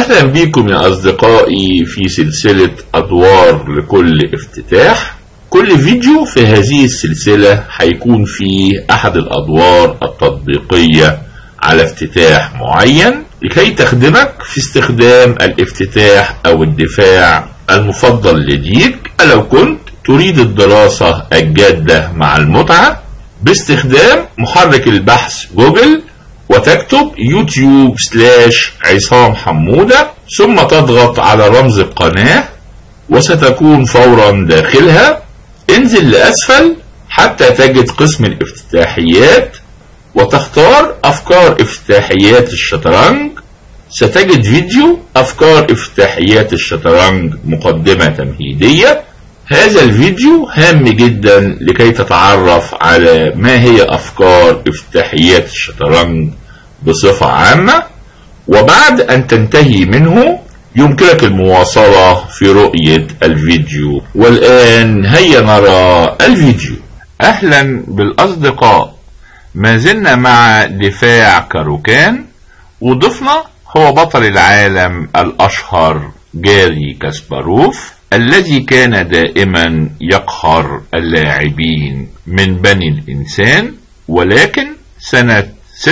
أهلا بكم يا أصدقائي في سلسلة أدوار لكل افتتاح. كل فيديو في هذه السلسلة هيكون فيه أحد الأدوار التطبيقية على افتتاح معين لكي تخدمك في استخدام الافتتاح أو الدفاع المفضل لديك لو كنت تريد الدراسة الجادة مع المتعة باستخدام محرك البحث جوجل، وتكتب youtube/عصام حمودة، ثم تضغط على رمز القناة وستكون فورا داخلها. انزل لأسفل حتى تجد قسم الافتتاحيات وتختار أفكار افتتاحيات الشطرنج. ستجد فيديو أفكار افتتاحيات الشطرنج مقدمة تمهيدية. هذا الفيديو هام جدا لكي تتعرف على ما هي أفكار افتتاحيات الشطرنج بصفة عامة، وبعد أن تنتهي منه يمكنك المواصلة في رؤية الفيديو. والآن هيا نرى الفيديو. أهلا بالأصدقاء، ما زلنا مع دفاع كاروكان، وضيفنا هو بطل العالم الأشهر جاري كاسباروف، الذي كان دائما يقهر اللاعبين من بني الإنسان. ولكن سنة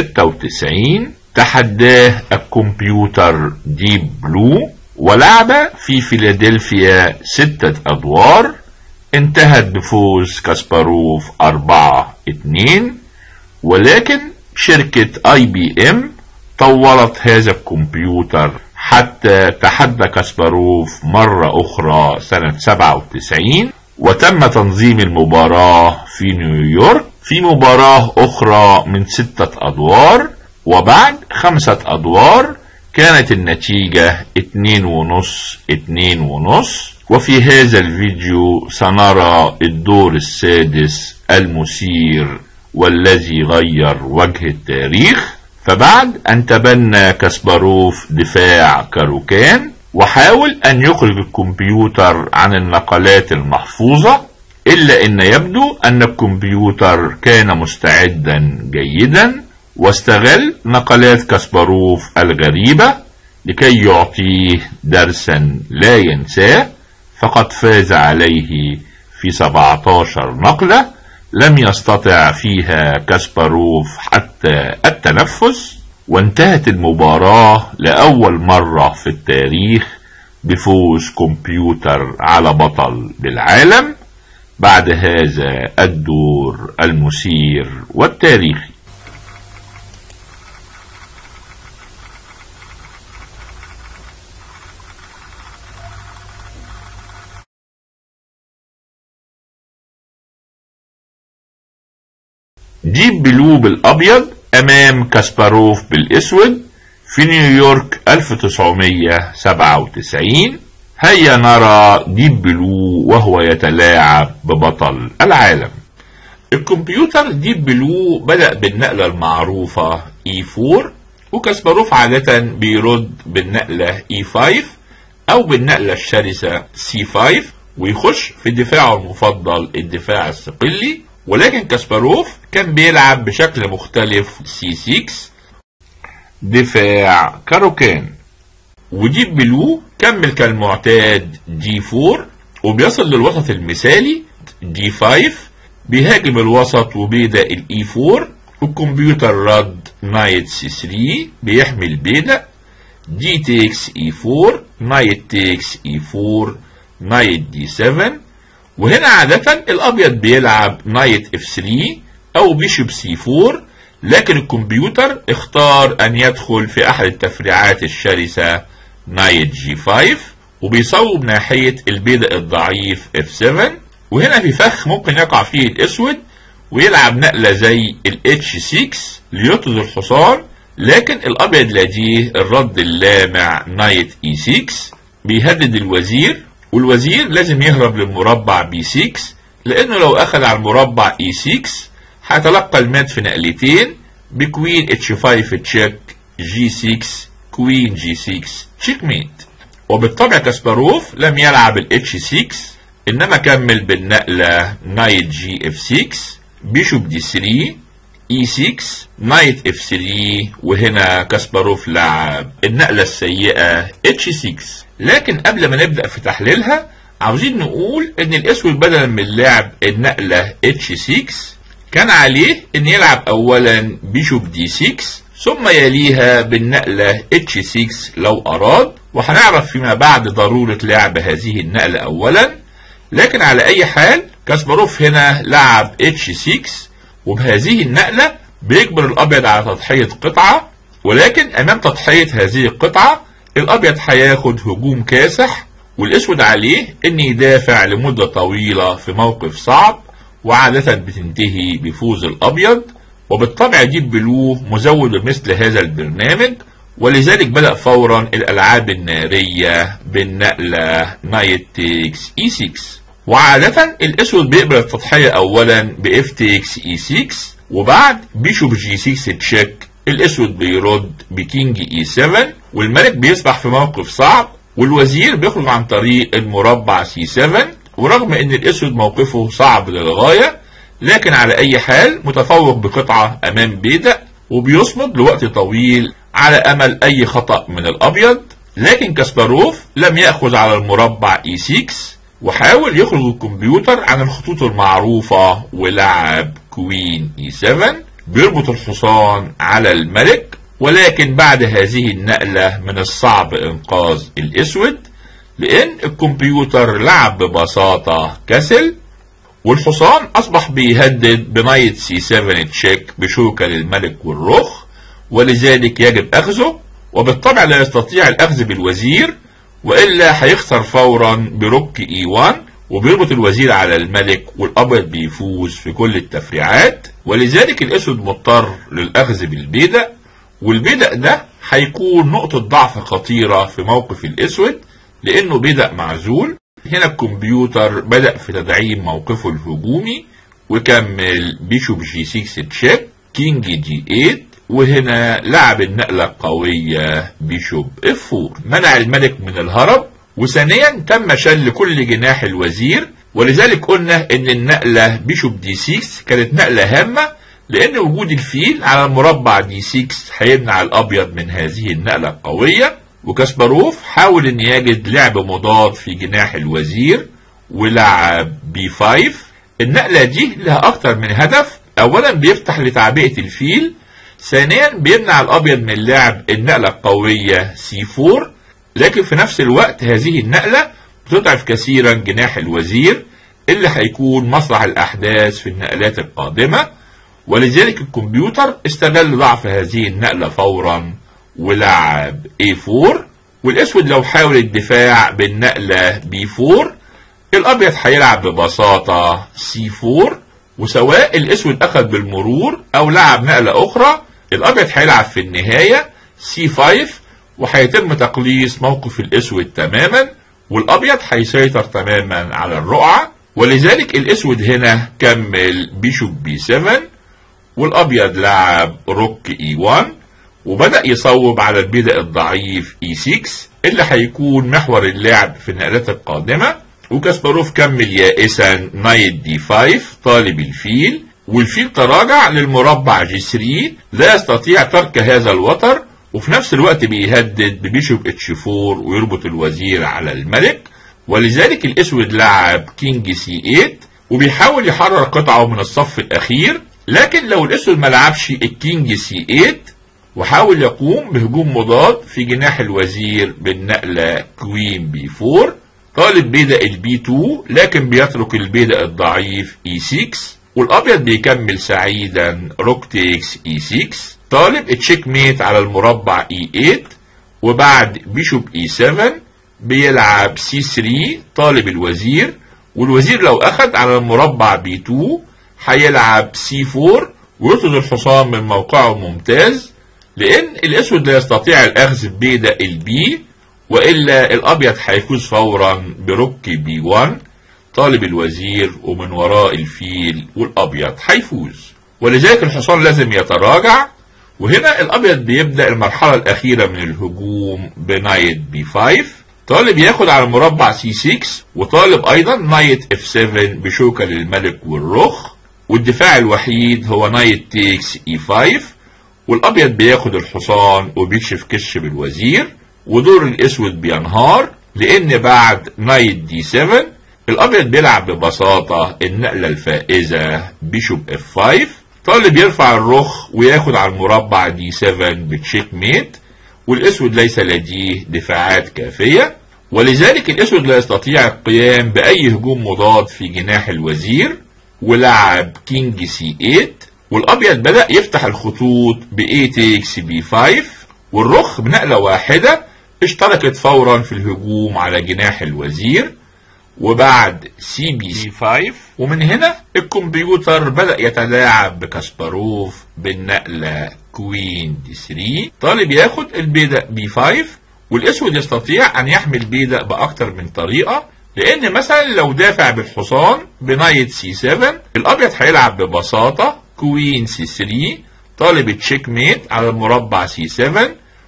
96 تحداه الكمبيوتر ديب بلو ولعب في فيلادلفيا 6 أدوار، انتهت بفوز كاسباروف 4-2. ولكن شركة IBM طورت هذا الكمبيوتر حتى تحدى كاسباروف مرة أخرى سنة 97، وتم تنظيم المباراة في نيويورك في مباراة أخرى من 6 أدوار، وبعد 5 أدوار كانت النتيجة 2.5-2.5. وفي هذا الفيديو سنرى الدور السادس المثير والذي غير وجه التاريخ. فبعد أن تبنى كاسباروف دفاع كاروكان وحاول أن يخرج الكمبيوتر عن النقلات المحفوظة، إلا أن يبدو أن الكمبيوتر كان مستعدا جيدا واستغل نقلات كاسباروف الغريبة لكي يعطيه درسا لا ينساه. فقد فاز عليه في 17 نقلة لم يستطع فيها كاسباروف حتى التنفس، وانتهت المباراة لأول مرة في التاريخ بفوز كمبيوتر على بطل بالعالم بعد هذا الدور المثير والتاريخي. ديب بلو بالأبيض أمام كاسباروف بالأسود في نيويورك 1997. هيا نرى ديب بلو وهو يتلاعب ببطل العالم. الكمبيوتر ديب بلو بدأ بالنقلة المعروفة E4، وكاسباروف عادة بيرد بالنقلة E5 أو بالنقلة الشرسة C5 ويخش في دفاعه المفضل الدفاع الصقلي. ولكن كاسباروف كان بيلعب بشكل مختلف C6 دفاع كاروكان. وديب بلو كمل كالمعتاد D4 وبيصل للوسط المثالي D5، بيهاجم الوسط وبيدق الE4، والكمبيوتر رد نايت C3 بيحمي البيدق، D takes E4، نايت takes E4، نايت D7. وهنا عادة الأبيض بيلعب نايت F3 أو بيشوب C4، لكن الكمبيوتر اختار أن يدخل في أحد التفريعات الشرسة نايت G5 وبيصوب ناحية البيدق الضعيف F7. وهنا في فخ ممكن يقع فيه الأسود ويلعب نقلة زي H6 ليطرد الحصان، لكن الأبيض لديه الرد اللامع نايت E6 بيهدد الوزير، والوزير لازم يهرب للمربع B6 لأنه لو أخذ على المربع E6 هيتلقى المات في نقلتين بكوين H5 تشيك G6 كوين G6 تشيك ميت. وبالطبع كاسباروف لم يلعب H6 إنما كمل بالنقلة نايت GF6 بيشوب D3 E6 نايت F3، وهنا كاسباروف لعب النقلة السيئة H6. لكن قبل ما نبدأ في تحليلها عاوزين نقول ان الاسود بدلا من لعب النقلة H6 كان عليه ان يلعب اولا بيشوب D6 ثم يليها بالنقلة H6 لو اراد، وهنعرف فيما بعد ضرورة لعب هذه النقلة اولا. لكن على اي حال كاسباروف هنا لعب H6، وبهذه النقلة بيجبر الابيض على تضحية قطعة، ولكن امام تضحية هذه القطعة الابيض هياخد هجوم كاسح، والاسود عليه ان يدافع لمدة طويلة في موقف صعب، وعادة بتنتهي بفوز الابيض. وبالطبع ديب بلو مزود بمثل هذا البرنامج، ولذلك بدأ فورا الالعاب النارية بالنقلة نايت تيكس E6. وعادة الاسود بيقبل التضحية اولا بإف تيكس E6، وبعد بيشوب G6 تشيك الاسود بيرد بكينج E7، والملك بيسبح في موقف صعب، والوزير بيخرج عن طريق المربع C7. ورغم ان الاسود موقفه صعب للغاية، لكن على اي حال متفوق بقطعة امام بيدق، وبيصمد لوقت طويل على امل اي خطأ من الابيض. لكن كاسباروف لم يأخذ على المربع E6، وحاول يخرج الكمبيوتر عن الخطوط المعروفة ولعب كوين E7 بيربط الحصان على الملك. ولكن بعد هذه النقلة من الصعب انقاذ الاسود، لان الكمبيوتر لعب ببساطة كسل، والحصان اصبح بيهدد بنايت C7 تشيك بشوكة للملك والرخ، ولذلك يجب اخذه. وبالطبع لا يستطيع الاخذ بالوزير، والا هيخسر فورا بروك E1، وبيربط الوزير على الملك، والابيض بيفوز في كل التفريعات. ولذلك الاسود مضطر للاخذ بالبيدق، والبيدق ده هيكون نقطة ضعف خطيرة في موقف الاسود، لانه بيدق معزول. هنا الكمبيوتر بدأ في تدعيم موقفه الهجومي، وكمل بيشوب G6 تشيك كينج G8، وهنا لعب النقلة القوية بيشوب F4 منع الملك من الهرب. وثانيا تم شل كل جناح الوزير، ولذلك قلنا ان النقلة بيشوب D6 كانت نقلة هامة، لان وجود الفيل على المربع D6 هيمنع الابيض من هذه النقلة القوية. وكاسباروف حاول ان يجد لعب مضاد في جناح الوزير ولعب B5. النقلة دي لها اكتر من هدف، اولا بيفتح لتعبئة الفيل، ثانيا بيمنع الابيض من لعب النقلة القوية C4. لكن في نفس الوقت هذه النقلة بتضعف كثيرا جناح الوزير اللي هيكون مسرح الاحداث في النقلات القادمة، ولذلك الكمبيوتر استغل ضعف هذه النقلة فورا ولعب A4. والاسود لو حاول الدفاع بالنقلة B4 الابيض هيلعب ببساطة C4، وسواء الاسود اخذ بالمرور او لعب نقلة اخرى الابيض هيلعب في النهاية C5، وهيتم تقليص موقف الاسود تماما، والابيض هيسيطر تماما على الرقعة. ولذلك الاسود هنا كمل بيشوب B7، والابيض لعب روك E1، وبدأ يصوب على البيدق الضعيف E6 اللي هيكون محور اللعب في النقلات القادمة. وكاسباروف كمل يائسا نايت D5 طالب الفيل، والفيل تراجع للمربع G3 لا يستطيع ترك هذا الوتر، وفي نفس الوقت بيهدد ببيشوب H4 ويربط الوزير على الملك. ولذلك الاسود لعب كينج C8 وبيحاول يحرر قطعه من الصف الاخير. لكن لو الاسود ما لعبش الكينج C8 وحاول يقوم بهجوم مضاد في جناح الوزير بالنقلة كوين B4 طالب بيدق الB2، لكن بيترك البيدق الضعيف E6، والابيض بيكمل سعيدا روك تيكس E6 طالب تشيك ميت على المربع E8، وبعد بيشوب E7 بيلعب C3 طالب الوزير، والوزير لو اخذ على المربع B2 هيلعب C4 ويطرد الحصان من موقعه ممتاز، لان الاسود لا يستطيع الاخذ ببيدق الB، والا الابيض هيفوز فورا بروك B1 طالب الوزير ومن وراء الفيل، والابيض هيفوز. ولذلك الحصان لازم يتراجع، وهنا الابيض بيبدأ المرحلة الاخيرة من الهجوم بنايت B5 طالب ياخد على المربع C6، وطالب ايضا نايت F7 بشوكة للملك والرخ. والدفاع الوحيد هو نايت تيكس E5، والابيض بياخد الحصان وبيكشف كش بالوزير، ودور الاسود بينهار لان بعد نايت D7 الابيض بيلعب ببساطة النقلة الفائزة بيشوب F5. طالب يرفع الرخ وياخد على المربع D7 بتشيك ميت، والاسود ليس لديه دفاعات كافية، ولذلك الاسود لا يستطيع القيام باي هجوم مضاد في جناح الوزير، ولعب كينج C8، والابيض بدأ يفتح الخطوط ب A takes B5، والرخ بنقلة واحدة اشتركت فورا في الهجوم على جناح الوزير، وبعد CB5، ومن هنا الكمبيوتر بدأ يتلاعب بكاسباروف بالنقلة كوين D3. طالب ياخد البيدق B5، والاسود يستطيع ان يحمل بيدق باكتر من طريقة، لان مثلا لو دافع بالحصان بنايت C7 الابيض هيلعب ببساطة كوين C3، طالب تشيك ميت على المربع C7،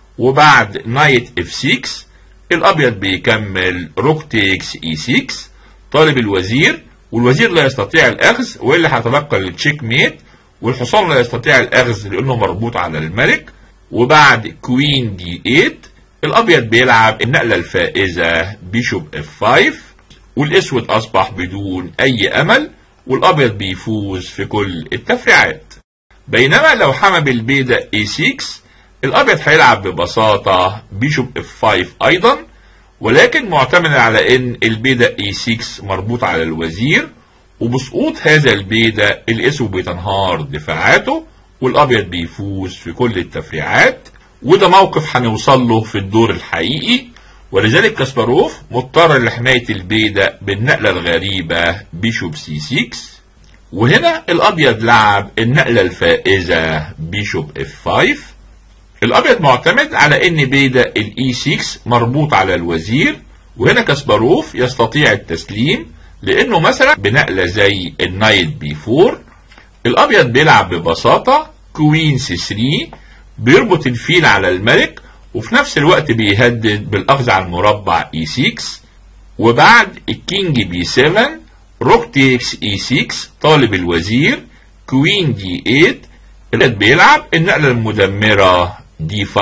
وبعد نايت F6 الابيض بيكمل روك تيكس E6، طالب الوزير، والوزير لا يستطيع الاخذ والا هيتلقى التشيك ميت، والحصان لا يستطيع الاخذ لانه مربوط على الملك، وبعد كوين D8 الابيض بيلعب النقلة الفائزة بيشوب F5، والاسود اصبح بدون اي امل، والابيض بيفوز في كل التفريعات. بينما لو حمى بالبيدق A6 الابيض هيلعب ببساطة بيشوب F5 ايضا، ولكن معتمد على ان البيدق A6 مربوط على الوزير، وبسقوط هذا البيدق الاسود بتنهار دفاعاته والابيض بيفوز في كل التفريعات. وده موقف هنوصل له في الدور الحقيقي، ولذلك كاسباروف مضطر لحماية البيدق بالنقلة الغريبة بيشوب C6، وهنا الابيض لعب النقلة الفائزة بيشوب F5. الابيض معتمد على ان بيدق الE6 مربوط على الوزير، وهنا كاسباروف يستطيع التسليم لانه مثلا بنقلة زي النايت B4 الابيض بيلعب ببساطة كوين C3، بيربط الفيل على الملك وفي نفس الوقت بيهدد بالاخذ على المربع E6، وبعد الكينج B7 روك تيكس E6 طالب الوزير كوين D8 الابيض بيلعب النقلة المدمرة D5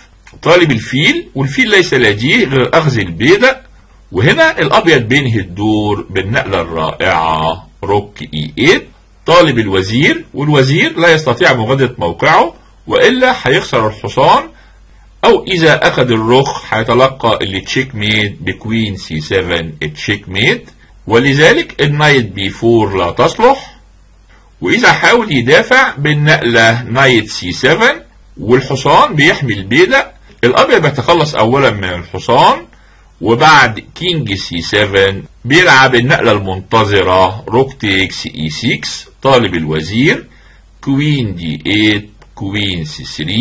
طالب الفيل، والفيل ليس لديه غير اخذ البيدق، وهنا الابيض بينهي الدور بالنقلة الرائعة روك E8 طالب الوزير، والوزير لا يستطيع مغادرة موقعه والا هيخسر الحصان، او اذا اخذ الرخ هيتلقى التشيك ميت بكوين C7 تشيك ميت، ولذلك النايت B4 لا تصلح، واذا حاول يدافع بالنقلة نايت C7 والحصان بيحمي البيدق الابيض بيتخلص اولا من الحصان، وبعد كينج C7 بيلعب النقلة المنتظرة روك تيكس E6 طالب الوزير كوين D8 كوين C3،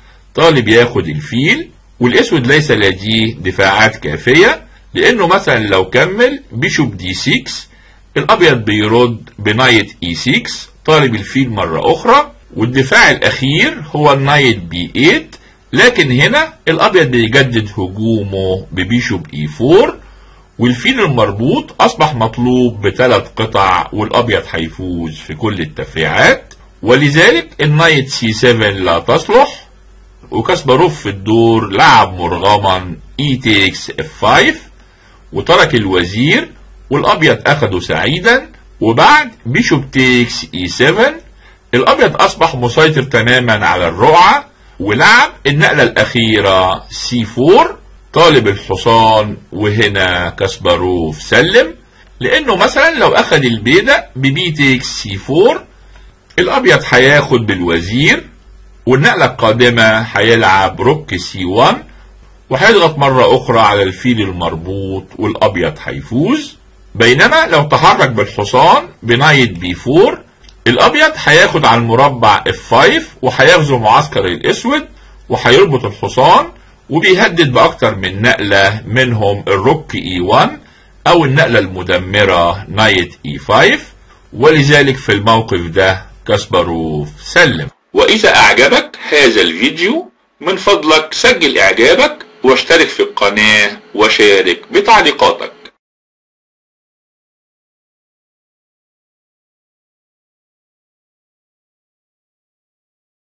طالب ياخد الفيل، والاسود ليس لديه دفاعات كافية لانه مثلا لو كمل بيشوب D6 الابيض بيرد بنايت E6 طالب الفيل مرة اخرى، والدفاع الاخير هو النايت B8، لكن هنا الابيض بيجدد هجومه ببيشوب E4، والفيل المربوط اصبح مطلوب ب3 قطع، والابيض هيفوز في كل التفريعات، ولذلك النايت C7 لا تصلح، وكاسباروف في الدور لعب مرغما E takes F5 وترك الوزير، والابيض اخده سعيدا، وبعد بيشوب تيكس E7 الابيض اصبح مسيطر تماما على الرقعة، ولعب النقلة الاخيرة C4 طالب الحصان، وهنا كاسباروف سلم لانه مثلا لو اخد البيدق ببي تيكس C4 الابيض هياخد بالوزير، والنقلة القادمة هيلعب روك C1 وهيضغط مرة اخرى على الفيل المربوط والابيض هيفوز. بينما لو تحرك بالحصان بنايت B4 الابيض هياخد على المربع F5 وهيغزو معسكر الاسود وهيربط الحصان، وبيهدد باكتر من نقلة منهم الروك E1 او النقلة المدمرة نايت E5، ولذلك في الموقف ده كاسباروف سلم. واذا اعجبك هذا الفيديو من فضلك سجل اعجابك واشترك في القناة وشارك بتعليقاتك.